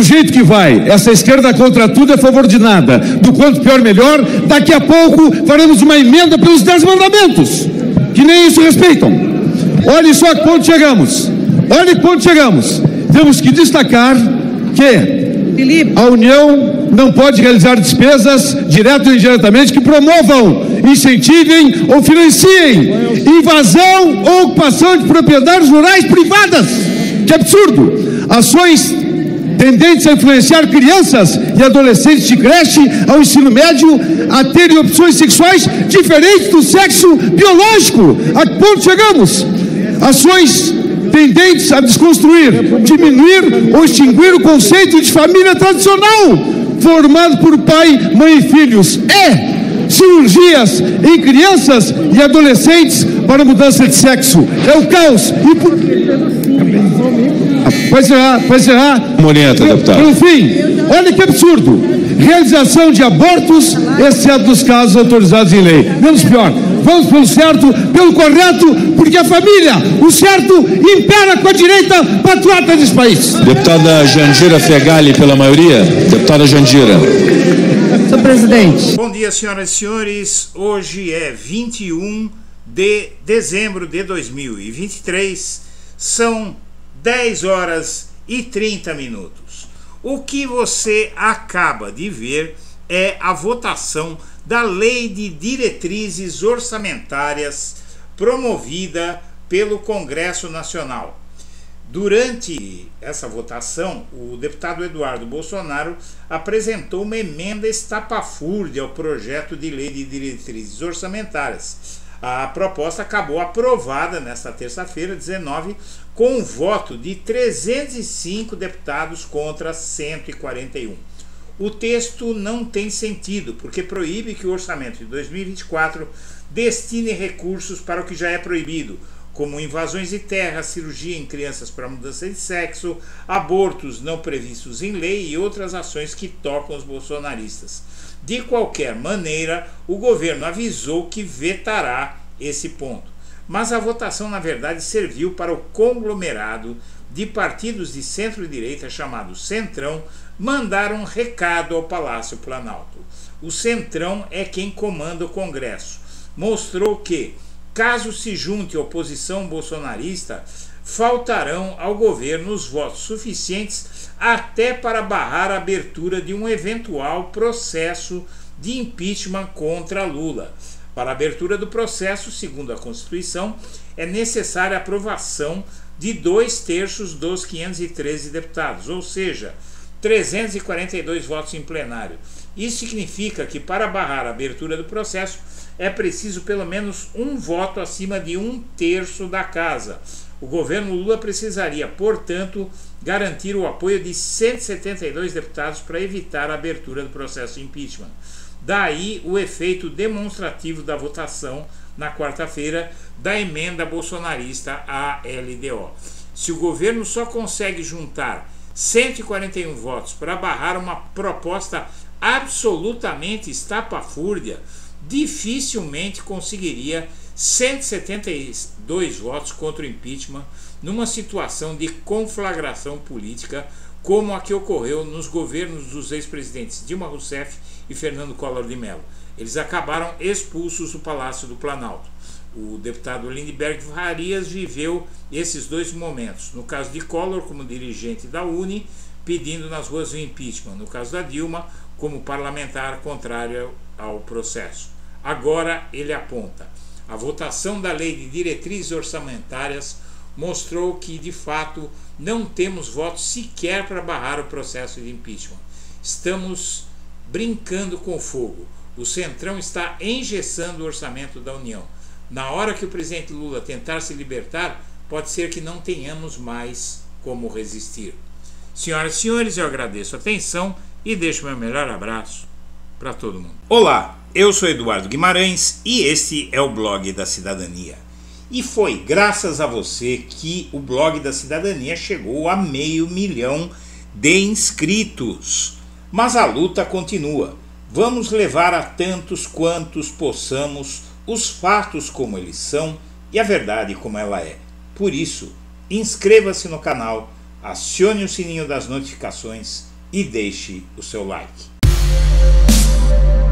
do jeito que vai, essa esquerda contra tudo é a favor de nada, do quanto pior melhor, daqui a pouco faremos uma emenda pelos 10 mandamentos, que nem isso respeitam. Olhe só que ponto chegamos, olhe que ponto chegamos. Temos que destacar que a União não pode realizar despesas, direto ou indiretamente, que promovam, incentivem ou financiem invasão ou ocupação de propriedades rurais privadas. Que absurdo! Ações tendentes a influenciar crianças e adolescentes de creche ao ensino médio a terem opções sexuais diferentes do sexo biológico. A que ponto chegamos? Ações tendentes a desconstruir, diminuir ou extinguir o conceito de família tradicional, formado por pai, mãe e filhos. Cirurgias em crianças e adolescentes para mudança de sexo. É o caos. Pode encerrar. Moneta, deputado. Por fim, olha que absurdo. Realização de abortos, exceto nos casos autorizados em lei. Menos pior. Vamos pelo certo, pelo correto, porque a família, o certo, impera com a direita patriota desse país. Deputada Jandira Fegali, pela maioria. Deputada Jandira. Senhor presidente. Bom dia, senhoras e senhores. Hoje é 21 de dezembro de 2023. São 10 horas e 30 minutos. O que você acaba de ver é a votação da Lei de Diretrizes Orçamentárias promovida pelo Congresso Nacional. Durante essa votação, o deputado Eduardo Bolsonaro apresentou uma emenda estapafúrdia ao projeto de Lei de Diretrizes Orçamentárias. A proposta acabou aprovada nesta terça-feira, 19, com um voto de 305 deputados contra 141. O texto não tem sentido, porque proíbe que o orçamento de 2024 destine recursos para o que já é proibido, como invasões de terra, cirurgia em crianças para mudança de sexo, abortos não previstos em lei e outras ações que tocam os bolsonaristas. De qualquer maneira, o governo avisou que vetará esse ponto. Mas a votação, na verdade, serviu para o conglomerado de partidos de centro-direita chamado Centrão mandar um recado ao Palácio Planalto. O Centrão é quem comanda o Congresso. Mostrou que, caso se junte a oposição bolsonarista, faltarão ao governo os votos suficientes até para barrar a abertura de um eventual processo de impeachment contra Lula. Para a abertura do processo, segundo a Constituição, é necessária a aprovação de 2/3 dos 513 deputados, ou seja, 342 votos em plenário. Isso significa que, para barrar a abertura do processo, é preciso pelo menos um voto acima de 1/3 da casa. O governo Lula precisaria, portanto, garantir o apoio de 172 deputados para evitar a abertura do processo de impeachment. Daí o efeito demonstrativo da votação na quarta-feira da emenda bolsonarista à LDO. Se o governo só consegue juntar 141 votos para barrar uma proposta absolutamente estapafúrdia, dificilmente conseguiria 172 votos contra o impeachment numa situação de conflagração política como a que ocorreu nos governos dos ex-presidentes Dilma Rousseff e Fernando Collor de Mello. Eles acabaram expulsos do Palácio do Planalto. O deputado Lindenberg Farias viveu esses dois momentos. No caso de Collor, como dirigente da UNE, pedindo nas ruas o impeachment. No caso da Dilma, como parlamentar contrário ao processo. Agora ele aponta. A votação da Lei de Diretrizes Orçamentárias mostrou que, de fato, não temos votos sequer para barrar o processo de impeachment. Estamos brincando com fogo. O Centrão está engessando o orçamento da União. Na hora que o presidente Lula tentar se libertar, pode ser que não tenhamos mais como resistir. Senhoras e senhores, eu agradeço a atenção e deixo meu melhor abraço para todo mundo. Olá, eu sou Eduardo Guimarães e este é o Blog da Cidadania. E foi graças a você que o Blog da Cidadania chegou a 500 mil de inscritos. Mas a luta continua. Vamos levar a tantos quantos possamos os fatos como eles são e a verdade como ela é. Por isso, inscreva-se no canal, acione o sininho das notificações e deixe o seu like.